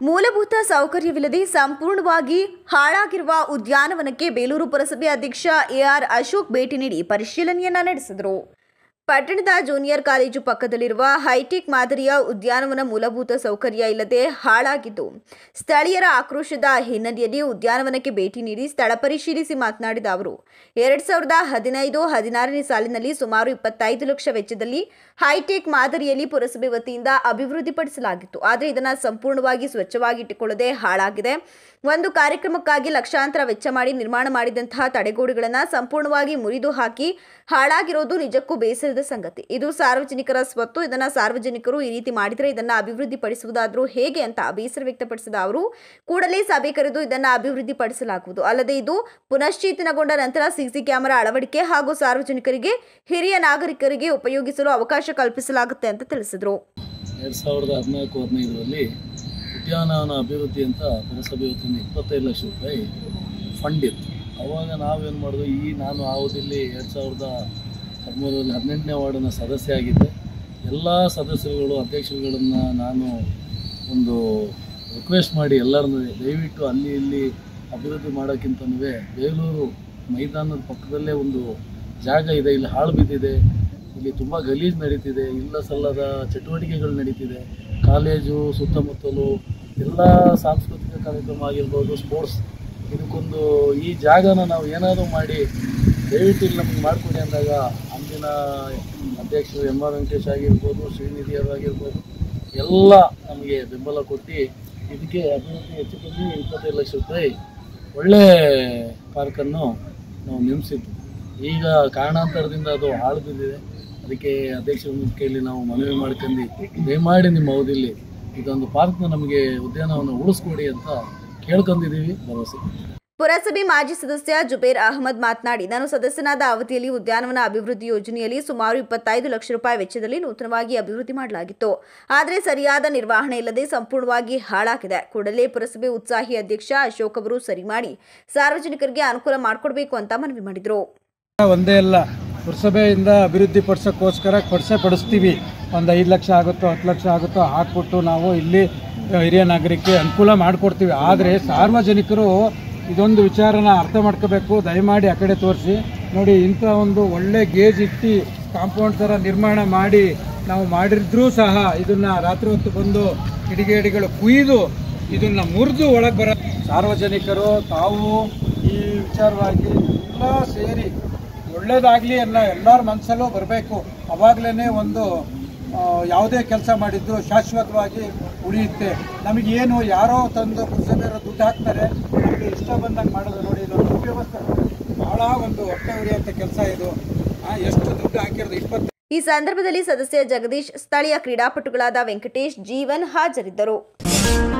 ಮೂಲಭೂತ ಸೌಕರ್ಯವಿಲ್ಲದೆ ಸಂಪೂರ್ಣವಾಗಿ ಹಾಳಾಗಿರುವ ಉದ್ಯಾನವನಕ್ಕೆ ಬೇಲೂರು ಪುರಸಭೆ ಅಧ್ಯಕ್ಷ ಎಆರ್ ಅಶೋಕ್ ಭೇಟಿ ನೀಡಿ ಪರಿಶೀಲನೆಯನ್ನ ನಡೆಸಿದರು. ಪಟ್ಟಣದ ಜೂನಿಯರ್ ಕಾಲೇಜು ಪಕ್ಕದಲ್ಲಿರುವ ಹೈಟೆಕ್ ಮಾದರಿಯ ಉದ್ಯಾನವನ ಮೂಲಭೂತ ಸೌಕರ್ಯ ಇಲ್ಲದೆ ಹಾಳಾಗಿದ್ದು, ಸ್ಥಳೀಯರ ಆಕ್ರೋಶದ ಹಿನ್ನೆಲೆಯಲ್ಲಿ ಉದ್ಯಾನವನಕ್ಕೆ ಭೇಟಿ ನೀಡಿ ಸ್ಥಳ ಪರಿಶೀಲಿಸಿ ಮಾತನಾಡಿದ ಅವರು, 2015-16ನೇ ಸಾಲಿನಲ್ಲಿ ಸುಮಾರು 25 ಲಕ್ಷ ವೆಚ್ಚದಲ್ಲಿ ಹೈಟೆಕ್ ಮಾದರಿಯಲ್ಲಿ ಪುರಸಭೆ ವತಿಯಿಂದ ಅಭಿವೃದ್ಧಿಪಡಿಸಲಾಗಿತ್ತು. ಆದರೆ ಇದನ್ನು ಸಂಪೂರ್ಣವಾಗಿ ಸ್ವಚ್ಛವಾಗಿಟ್ಟುಕೊಳ್ಳದೆ ಹಾಳಾಗಿದೆ. ಒಂದು ಕಾರ್ಯಕ್ರಮಕ್ಕಾಗಿ ಲಕ್ಷಾಂತರ ವೆಚ್ಚ ಮಾಡಿ ನಿರ್ಮಾಣ ಮಾಡಿದಂತಹ ತಡೆಗೋಡೆಗಳನ್ನು ಸಂಪೂರ್ಣವಾಗಿ ಮುರಿದು ಹಾಕಿ ಹಾಳಾಗಿರೋದು ನಿಜಕ್ಕೂ ಬೇಸರದ ಸಂಗತಿ. ಇದು ಸಾರ್ವಜನಿಕರ ಸ್ವತ್ತು. ಇದನ್ನು ಸಾರ್ವಜನಿಕರು ಈ ರೀತಿ ಮಾಡಿದರೆ ಇದನ್ನು ಅಭಿವೃದ್ಧಿಪಡಿಸುವುದಾದರೂ ಹೇಗೆ ಅಂತ ಬೇಸರ ವ್ಯಕ್ತಪಡಿಸಿದ ಅವರು, ಕೂಡಲೇ ಸಭೆ ಕರೆದು ಇದನ್ನು ಅಭಿವೃದ್ಧಿಪಡಿಸಲಾಗುವುದು. ಅಲ್ಲದೆ ಇದು ಪುನಶ್ಚೇತನಗೊಂಡ ನಂತರ ಸಿಸಿ ಕ್ಯಾಮೆರಾ ಅಳವಡಿಕೆ ಹಾಗೂ ಸಾರ್ವಜನಿಕರಿಗೆ, ಹಿರಿಯ ನಾಗರಿಕರಿಗೆ ಉಪಯೋಗಿಸಲು ಅವಕಾಶ ಕಲ್ಪಿಸಲಾಗುತ್ತೆ ಅಂತ ತಿಳಿಸಿದರು. 2014-15ರಲ್ಲಿ ಉದ್ಯಾನವನ ಅಭಿವೃದ್ಧಿ ಅಂತ ಪುರಸಭೆ ವತಿಯಿಂದ 25 ಲಕ್ಷ ರೂಪಾಯಿ ಫಂಡ್ ಇತ್ತು. ಆವಾಗ ನಾವೇನು ಮಾಡಿದ್ವಿ, ನಾನು ಆ ಅವಧಿಯಲ್ಲಿ 2013ರಲ್ಲಿ 18ನೇ ವಾರ್ಡಿನ ಸದಸ್ಯ ಆಗಿದ್ದೆ. ಎಲ್ಲ ಸದಸ್ಯರುಗಳು, ಅಧ್ಯಕ್ಷರುಗಳನ್ನು ನಾನು ಒಂದು ರಿಕ್ವೆಸ್ಟ್ ಮಾಡಿ ಎಲ್ಲರನ್ನೂ ದಯವಿಟ್ಟು ಅಲ್ಲಿ ಇಲ್ಲಿ ಅಭಿವೃದ್ಧಿ ಮಾಡೋಕ್ಕಿಂತನೂ ಬೇಲೂರು ಮೈದಾನದ ಪಕ್ಕದಲ್ಲೇ ಒಂದು ಜಾಗ ಇದೆ, ಇಲ್ಲಿ ಹಾಳು ಬಿದ್ದಿದೆ, ಇಲ್ಲಿ ತುಂಬ ಗಲೀಜು ನಡೀತಿದೆ, ಇಲ್ಲ ಸಲ್ಲದ ಚಟುವಟಿಕೆಗಳು ನಡೀತಿದೆ. ಕಾಲೇಜು ಸುತ್ತಮುತ್ತಲು ಎಲ್ಲ ಸಾಂಸ್ಕೃತಿಕ ಕಾರ್ಯಕ್ರಮ ಆಗಿರ್ಬೋದು, ಸ್ಪೋರ್ಟ್ಸ್, ಇದಕ್ಕೊಂದು ಈ ಜಾಗನ ನಾವು ಏನಾದರೂ ಮಾಡಿ ದಯವಿಟ್ಟು ಇಲ್ಲಿ ನಮಗೆ ಮಾಡಿಕೊಡಿ ಅಂದಾಗ ಅಂದಿನ ಅಧ್ಯಕ್ಷರು ಎಂ ಆರ್ ವೆಂಕಟೇಶ್ ಆಗಿರ್ಬೋದು, ಶ್ರೀನಿಧಿಯವರಾಗಿರ್ಬೋದು, ಎಲ್ಲ ನಮಗೆ ಬೆಂಬಲ ಕೊಟ್ಟು ಇದಕ್ಕೆ ಅಭಿವೃದ್ಧಿ ಹೆಚ್ಚು ಕಮ್ಮಿ 25 ಲಕ್ಷ ರೂಪಾಯಿ ಒಳ್ಳೆ ಪಾರ್ಕನ್ನು ನಾವು ನಿರ್ಮಿಸಿದ್ದು. ಈಗ ಕಾರಣಾಂತರದಿಂದ ಅದು ಹಾಳು ಬಿದ್ದಿದೆ. ಅದಕ್ಕೆ ಅಧ್ಯಕ್ಷರ ಕೈಯಲ್ಲಿ ನಾವು ಮನವಿ ಮಾಡ್ಕೊಂಡು ದಯಮಾಡಿ ನಿಮ್ಮ ಅವಧಿಯಲ್ಲಿ ಇದೊಂದು ಪಾರ್ಕ್ನ ನಮಗೆ ಉದ್ಯಾನವನ್ನು ಉಳಿಸ್ಕೊಡಿ ಅಂತ ಕೇಳ್ಕೊಂಡಿದ್ದೀವಿ. ಭರವಸೆ. ಪುರಸಭೆ ಮಾಜಿ ಸದಸ್ಯ ಜುಬೇರ್ ಅಹಮದ್ ಮಾತನಾಡಿ, ನಾನು ಸದಸ್ಯನಾದ ಅವಧಿಯಲ್ಲಿ ಉದ್ಯಾನವನ ಅಭಿವೃದ್ಧಿ ಯೋಜನೆಯಲ್ಲಿ ಸುಮಾರು 25 ಲಕ್ಷ ರೂಪಾಯಿ ವೆಚ್ಚದಲ್ಲಿ ನೂತನವಾಗಿ ಅಭಿವೃದ್ಧಿ ಮಾಡಲಾಗಿತ್ತು. ಆದರೆ ಸರಿಯಾದ ನಿರ್ವಹಣೆ ಇಲ್ಲದೆ ಸಂಪೂರ್ಣವಾಗಿ ಹಾಳಾಗಿದೆ. ಕೂಡಲೇ ಪುರಸಭೆ ಉತ್ಸಾಹಿ ಅಧ್ಯಕ್ಷ ಅಶೋಕ್ ಅವರು ಸರಿ ಮಾಡಿ ಸಾರ್ವಜನಿಕರಿಗೆ ಅನುಕೂಲ ಮಾಡಿಕೊಡಬೇಕು ಅಂತ ಮನವಿ ಮಾಡಿದರು. ಒಂದೇ ಅಲ್ಲ, ಪುರಸಭೆಯಿಂದ ಅಭಿವೃದ್ಧಿ ಪಡಿಸೋಕ್ಕೋಸ್ಕರ ಪಡಿಸ್ತೀವಿ. ಒಂದು 5 ಲಕ್ಷ ಆಗುತ್ತೋ 10 ಲಕ್ಷ ಆಗುತ್ತೋ ಹಾಕ್ಬಿಟ್ಟು ನಾವು ಇಲ್ಲಿ ಹಿರಿಯ ನಾಗರಿಕರಿಗೆ ಅನುಕೂಲ ಮಾಡಿಕೊಡ್ತೀವಿ. ಆದರೆ ಸಾರ್ವಜನಿಕರು ಇದೊಂದು ವಿಚಾರನ ಅರ್ಥ ಮಾಡ್ಕೋಬೇಕು. ದಯಮಾಡಿ ಆ ಕಡೆ ತೋರಿಸಿ ನೋಡಿ, ಇಂಥ ಒಂದು ಒಳ್ಳೆ ಗೇಜ್ ಇಟ್ಟು ಕಾಂಪೌಂಡ್ ಥರ ನಿರ್ಮಾಣ ಮಾಡಿ ನಾವು ಮಾಡಿದ್ರೂ ಸಹ ಇದನ್ನು ರಾತ್ರಿ ಹೊತ್ತು ಬಂದು ಕಿಡಿಗೇಡಿಗಳು ಕುಯ್ದು ಇದನ್ನು ಮುರಿದು ಒಳಗೆ ಬರೋ ಸಾರ್ವಜನಿಕರು ತಾವು ಈ ವಿಚಾರವಾಗಿ ಎಲ್ಲ ಸೇರಿ ಒಳ್ಳೇದಾಗಲಿ ಎಲ್ಲರ ಮನಸ್ಸಲ್ಲೂ ಬರಬೇಕು. ಅವಾಗಲೇ ಒಂದು ಯಾವುದೇ ಕೆಲಸ ಮಾಡಿದ್ದು ಶಾಶ್ವತವಾಗಿ ಉಳಿಯುತ್ತೆ. ನಮಗೇನು ಯಾರೋ ತಂದು ಪುರಸಭೆಯವರು ದುಡ್ಡು ಹಾಕ್ತಾರೆ, ನಮಗೆ ಇಷ್ಟ ಬಂದಂಗೆ ಮಾಡೋದು. ನೋಡಿ, ಇದೊಂದು ವ್ಯವಸ್ಥೆ ಭಾಳ ಒಂದು ಹೊಟ್ಟೆ ಉರಿಯುವಂಥ ಕೆಲಸ ಇದು. ಎಷ್ಟು ದುಡ್ಡು ಹಾಕಿರೋದು 20. ಈ ಸಂದರ್ಭದಲ್ಲಿ ಸದಸ್ಯ ಜಗದೀಶ್, ಸ್ಥಳೀಯ ಕ್ರೀಡಾಪಟುಗಳಾದ ವೆಂಕಟೇಶ್, ಜೀವನ್ ಹಾಜರಿದ್ದರು.